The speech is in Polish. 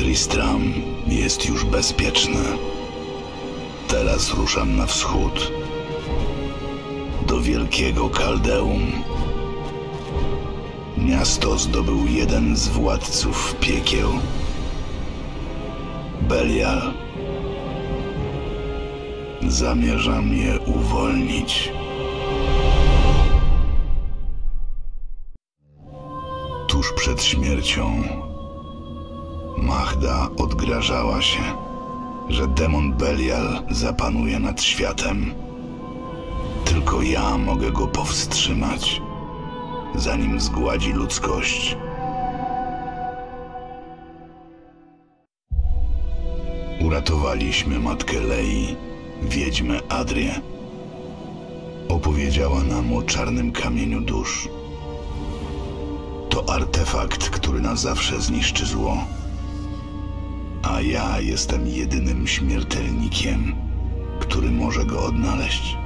Tristram jest już bezpieczny. Teraz ruszam na wschód, do Wielkiego Kaldeum. Miasto zdobył jeden z władców piekieł, Belial. Zamierzam je uwolnić. Tuż przed śmiercią Mahda odgrażała się, że demon Belial zapanuje nad światem. Tylko ja mogę go powstrzymać, zanim zgładzi ludzkość. Uratowaliśmy matkę Lei, wiedźmę Adrię. Opowiedziała nam o czarnym kamieniu dusz. To artefakt, który na zawsze zniszczy zło. A ja jestem jedynym śmiertelnikiem, który może go odnaleźć.